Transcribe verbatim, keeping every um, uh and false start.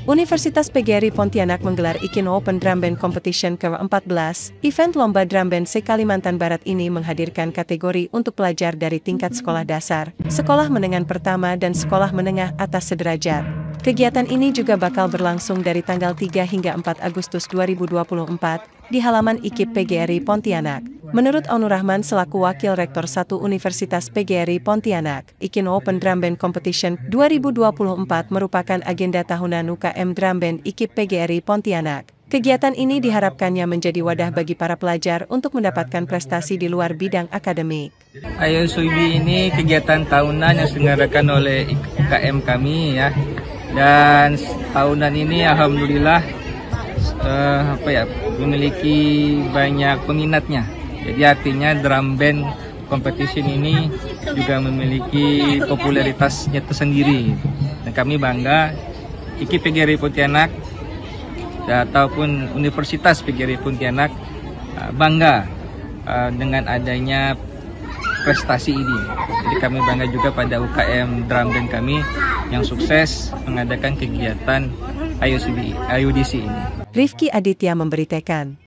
Universitas P G R I Pontianak menggelar Ikin Open Drum Band Competition ke empat belas. Event Lomba Drum Band se-Kalimantan Barat ini menghadirkan kategori untuk pelajar dari tingkat sekolah dasar, sekolah menengah pertama dan sekolah menengah atas sederajat. Kegiatan ini juga bakal berlangsung dari tanggal tiga hingga empat Agustus dua ribu dua puluh empat di halaman I K I P P G R I Pontianak. Menurut Aunur Rahman selaku Wakil Rektor satu Universitas P G R I Pontianak, Ikin Open Drum Band Competition dua ribu dua puluh empat merupakan agenda tahunan U K M Drum Band I K I P P G R I Pontianak. Kegiatan ini diharapkannya menjadi wadah bagi para pelajar untuk mendapatkan prestasi di luar bidang akademik. Ayo Suibi ini kegiatan tahunan yang diselenggarakan oleh U K M kami ya. Dan tahunan ini alhamdulillah uh, apa ya memiliki banyak peminatnya. Jadi artinya drum band competition ini juga memiliki popularitasnya tersendiri. Dan kami bangga I K I P P G R I Pontianak ataupun Universitas P G R I Pontianak uh, bangga uh, dengan adanya prestasi ini. Jadi kami bangga juga pada U K M drum band kami yang sukses mengadakan kegiatan I U D C ini. Rifki Aditya memberitakan.